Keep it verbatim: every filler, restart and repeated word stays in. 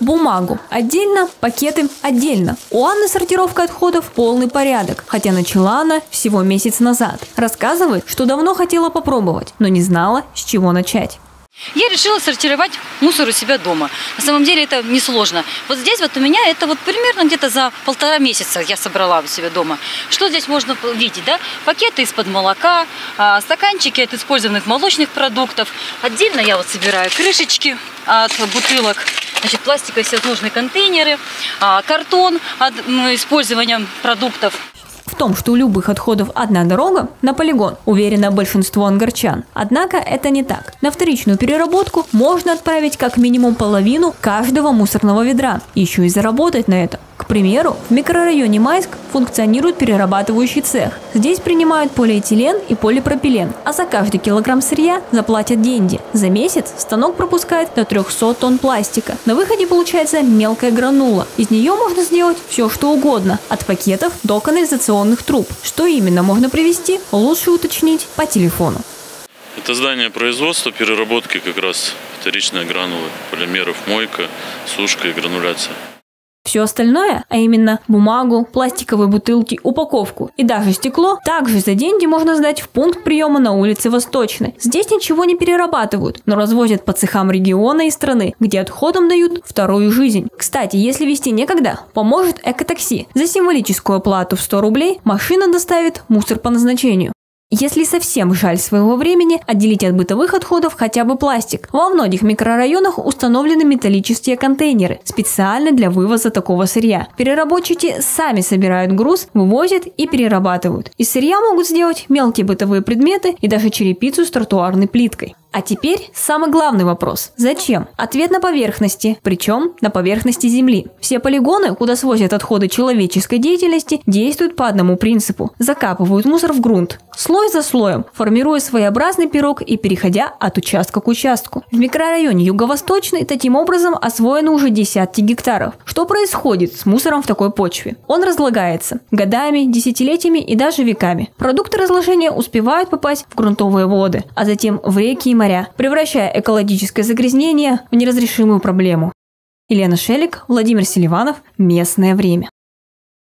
Бумагу отдельно, пакеты отдельно. У Анны сортировка отходов полный порядок, хотя начала она всего месяц назад. Рассказывает, что давно хотела попробовать, но не знала, с чего начать. Я решила сортировать мусор у себя дома. На самом деле это несложно. Вот здесь вот у меня это вот примерно где-то за полтора месяца я собрала у себя дома. Что здесь можно увидеть, да? Пакеты из-под молока, стаканчики от использованных молочных продуктов. Отдельно я вот собираю крышечки от бутылок, значит, пластиковые всевозможные контейнеры, картон от использования продуктов. В том, что у любых отходов одна дорога, на полигон, уверено большинство ангарчан. Однако это не так. На вторичную переработку можно отправить как минимум половину каждого мусорного ведра. Еще и заработать на этом. К примеру, в микрорайоне Майск функционирует перерабатывающий цех. Здесь принимают полиэтилен и полипропилен, а за каждый килограмм сырья заплатят деньги. За месяц станок пропускает до трёхсот тонн пластика. На выходе получается мелкая гранула. Из нее можно сделать все, что угодно, от пакетов до канализационных труб. Что именно можно привезти, лучше уточнить по телефону. Это здание производства, переработки как раз вторичной гранулы, полимеров, мойка, сушка и грануляция. Все остальное, а именно бумагу, пластиковые бутылки, упаковку и даже стекло, также за деньги можно сдать в пункт приема на улице Восточной. Здесь ничего не перерабатывают, но развозят по цехам региона и страны, где отходам дают вторую жизнь. Кстати, если везти некогда, поможет экотакси. За символическую оплату в сто рублей машина доставит мусор по назначению. Если совсем жаль своего времени, отделить от бытовых отходов хотя бы пластик. Во многих микрорайонах установлены металлические контейнеры, специально для вывоза такого сырья. Переработчики сами собирают груз, вывозят и перерабатывают. Из сырья могут сделать мелкие бытовые предметы и даже черепицу с тротуарной плиткой. А теперь самый главный вопрос. Зачем? Ответ на поверхности, причем на поверхности земли. Все полигоны, куда свозят отходы человеческой деятельности, действуют по одному принципу. Закапывают мусор в грунт, слой за слоем, формируя своеобразный пирог и переходя от участка к участку. В микрорайоне Юго-Восточный таким образом освоено уже десятки гектаров. Что происходит с мусором в такой почве? Он разлагается годами, десятилетиями и даже веками. Продукты разложения успевают попасть в грунтовые воды, а затем в реки и моря, превращая экологическое загрязнение в неразрешимую проблему. Елена Шелик, Владимир Селиванов. Местное время.